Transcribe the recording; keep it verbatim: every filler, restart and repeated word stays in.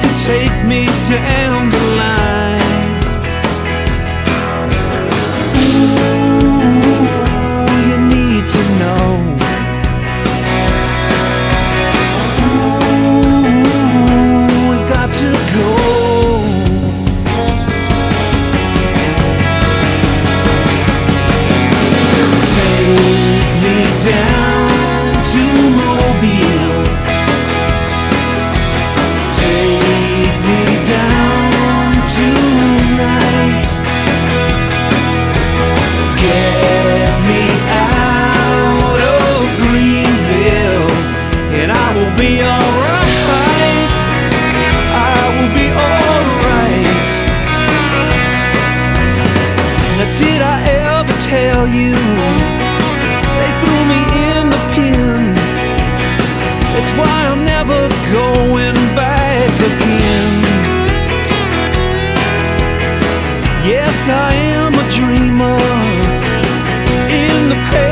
take me down the line. Ooh, you need to know. Ooh, we've got to go. Take me down to Mobile. Take me down tonight. Get me out of Greenville, and I will be alright. I will be alright. Now, did I ever tell you they threw me in the pen? It's why I'm never going back again. Yes, I am a dreamer in the past.